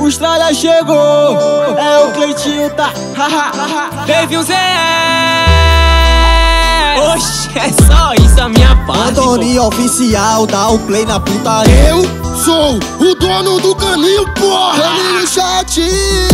Os tralha chegou, é o Cleitinho, tá? Teve um Zé. Oxe, é só isso a minha parte. Antônio oficial, dá o play na putaria. Eu sou o dono do caninho, porra! Caninho chatinho.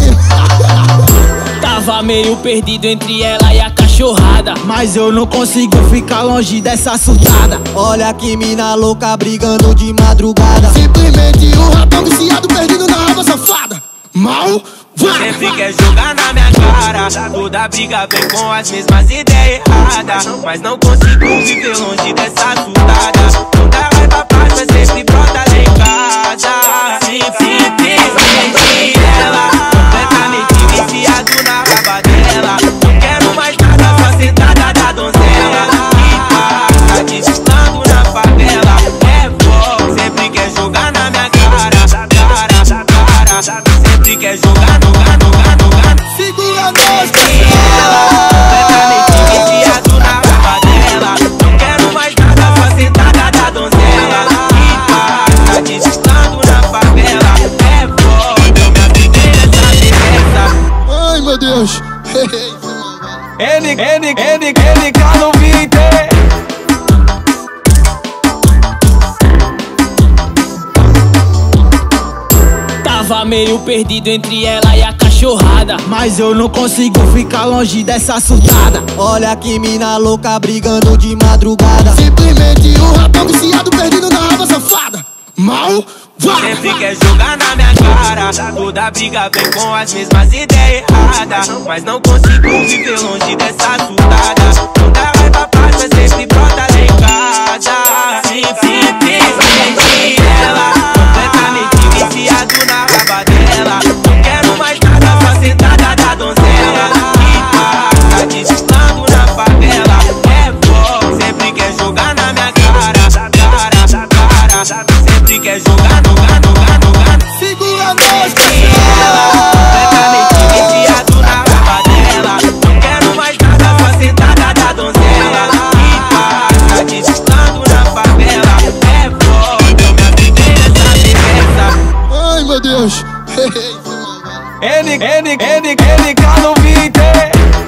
Tava meio perdido entre ela e a cachorrada, mas eu não consigo ficar longe dessa surtada. Olha que mina louca brigando de madrugada. Simplesmente um ratão viciado perdido na raba safada. Mal vai. Sempre quer jogar na minha cara. Toda briga vem com as mesmas ideias erradas, mas não consigo viver longe dessa surtada. Toda raiva paz, mas sempre brota lá em casa. Simplesmente ela, completamente viciado na raba dela. Não quero mais nada, só sentada da donzela. E passa digitando na favela. É bom, sempre quer jogar na minha cara. Sempre quer jogar, segura nós, ela, completamente viciado na raba dela. Não quero mais nada, só sentada da donzela. E passa digitando na favela. É bom, eu me abriguei nessa beleza. ai meu Deus. NK no beat. tava meio perdido entre ela e a cachorrada, mas eu não consigo ficar longe dessa surtada. Olha que mina louca brigando de madrugada. Simplesmente um ratão viciado perdido na raba safada. Mal vai. Sempre quer jogar na minha cara. Toda briga vem com as mesmas ideias erradas, mas não consigo viver longe dessa surtada. Toda raiva paz, mas sempre brota lá em casa. Simplesmente ela, completamente viciado na raba dela. Não quero mais nada, só sentada da donzela. E passa digitando na favela. É bom, sempre quer jogar na minha cara. Sempre quer jogar, segura nós, ela, completamente viciado na raba dela. Não quero mais nada, só sentada da donzela. E passa digitando na favela. É bom, eu me abriguei nessa beleza. ai meu Deus. NK no beat.